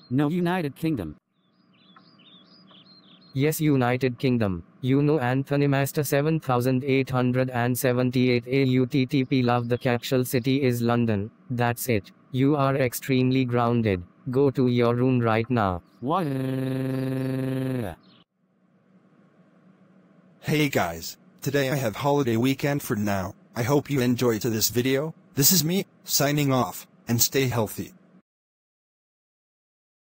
No, United Kingdom. Yes, United Kingdom. You know Anthony Master 7878 AUTTP. Love the capital city is London. That's it. You are extremely grounded. Go to your room right now. What? Hey guys, today I have holiday weekend for now. I hope you enjoyed this video. This is me, signing off, and stay healthy.